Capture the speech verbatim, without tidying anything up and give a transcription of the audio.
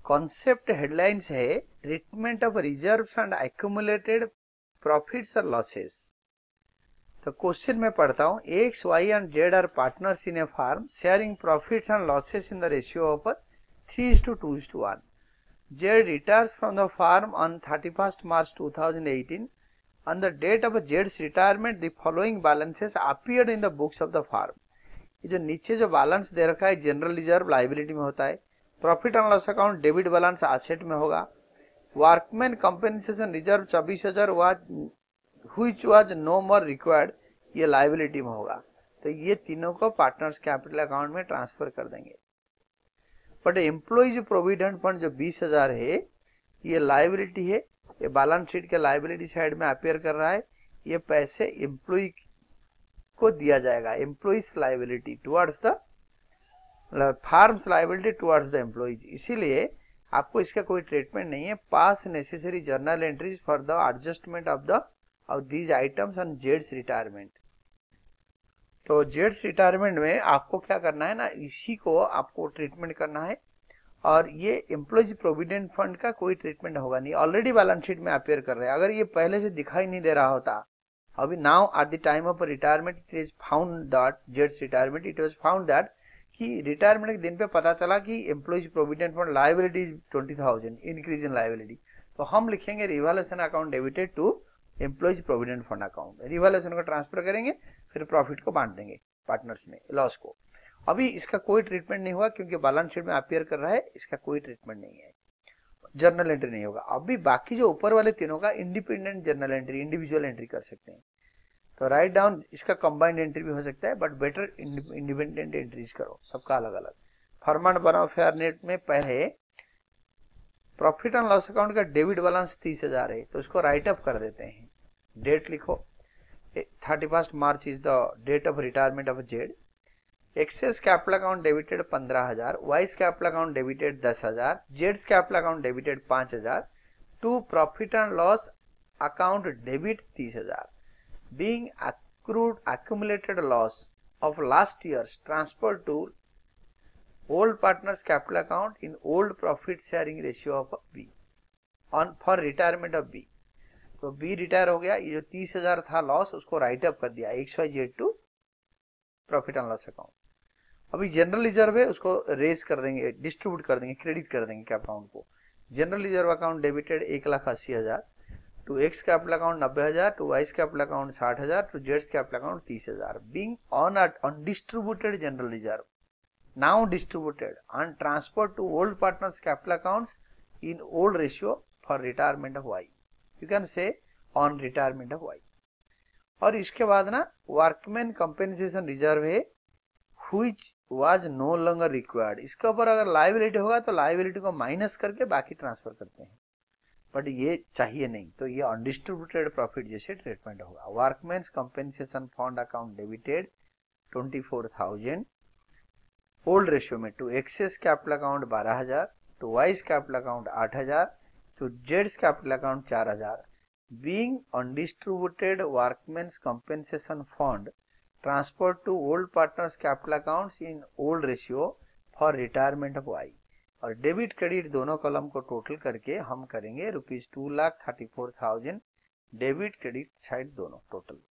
Concept headlines है treatment of reserves and accumulated profits और losses. तो क्वेश्चन में पढ़ता हूं, X Y and Z are partners in a firm sharing profits and losses in the ratio of three is to two is to one. Z retires from the firm on thirty first March two thousand eighteen. On the date of Jed's retirement, the following balances appeared in the books of the farm. ये जो नीचे जो balance दे रखा है general reserve liability में होता है, profit and loss account debit balance asset में होगा, वर्कमैन कंपेंसेशन रिजर्व चौबीस हजार which was no more required ये लाइबिलिटी में होगा। तो ये तीनों को पार्टनर्स कैपिटल अकाउंट में ट्रांसफर कर देंगे। बट एम्प्लॉइज प्रोविडेंट फंड जो बीस हजार है ये लाइबिलिटी है, ये बैलेंस शीट के लाइबिलिटी साइड में अपेयर कर रहा है। ये पैसे एम्प्लॉय को दिया जाएगा, employees liability towards the firm's liability towards the employees. इसीलिए आपको इसका कोई ट्रीटमेंट नहीं है। Pass necessary journal entries for the adjustment of the of these items on जेड्स रिटायरमेंट। तो जेड्स रिटायरमेंट में आपको क्या करना है ना, इसी को आपको ट्रीटमेंट करना है। और ये एम्प्लॉइज प्रोविडेंट फंड का कोई ट्रीटमेंट होगा नहीं, ऑलरेडी बैलेंस शीट में अपेयर कर रहे हैं। अगर ये पहले से दिखाई नहीं दे रहा होता, अभी now at the time of retirement it is found that जेड्स retirement it was found that कि रिटायरमेंट के दिन पे पता चला कि employees provident fund liability is twenty thousand increase in liability. तो हम लिखेंगे revaluation account debited to employees provident fund account. Revaluation को ट्रांसफर करेंगे, फिर प्रॉफिट को बांट देंगे पार्टनर्स में, लॉस को। अभी इसका कोई ट्रीटमेंट नहीं हुआ क्योंकि बैलेंस शीट में अपियर कर रहा है, इसका कोई ट्रीटमेंट नहीं है, जर्नल एंट्री नहीं होगा। अभी बाकी जो ऊपर वाले तीनों का independent journal entry, individual entry कर सकते हैं। तो राइट डाउन इसका कंबाइंड एंट्री भी हो सकता है, बट बेटर इंडिपेंडेंट एंट्रीज करो, सबका अलग अलग। फॉर्मेट बनाओ फेयर नेट में। पहले प्रॉफिट एंड लॉस अकाउंट का डेबिट बैलेंस तीस हजार है, तो इसको राइट अप कर देते हैं। डेट लिखो, thirty first March is the date of retirement of Z. X's capital account debited पंद्रह हजार, वाइस कैपिटल अकाउंट डेबिटेड दस हजार, जेड्स कैपिटल अकाउंट डेबिटेड पांच हजार, to profit and loss account debit तीस हजार। Being accrued accumulated loss of last year's transfer to old partners capital account in old profit sharing ratio of B on for retirement of B। तो B retire हो गया, ये जो तीस हजार था लॉस उसको राइट अप कर दिया X Y Z to profit and loss account. अभी जनरल रिजर्व है उसको रेज कर देंगे, डिस्ट्रीब्यूट कर देंगे, क्रेडिट कर देंगे कैपिटल अकाउंट को। जनरल रिजर्व अकाउंट डेबिटेड एक लाख अस्सी हजार, टू एक्स कैपिटल अकाउंट नब्बे हजार, टू वाइस कैपिटल अकाउंट साठ हजार, टू जेड्स कैपिटल अकाउंट तीस हजार। Being on on distributed general reserve now distributed and transfer to old partners capital accounts in old ratio for retirement of Y. You can say on retirement of Y. और इसके बाद ना workman compensation reserve है which was no longer required। इसके ऊपर अगर liability होगा तो लायबिलिटी को माइनस करके बाकी ट्रांसफर करते हैं, बट ये चाहिए नहीं, तो ये अनडिस्ट्रीब्यूटेड प्रॉफिट जैसे ट्रीटमेंट होगा। Workman's compensation fund account debited twenty four thousand old ratio में, टू एक्सेस कैपिटल अकाउंट बारह हजार, टू वाइस कैपिटल अकाउंट आठ हजार, टू जेड्स कैपिटल अकाउंट चार हजार। Being undistributed workman's compensation fund transfer to old partners capital accounts in old ratio for retirement of Y. और debit credit दोनों column को total करके हम करेंगे rupees two lakh thirty four thousand debit credit side दोनों total.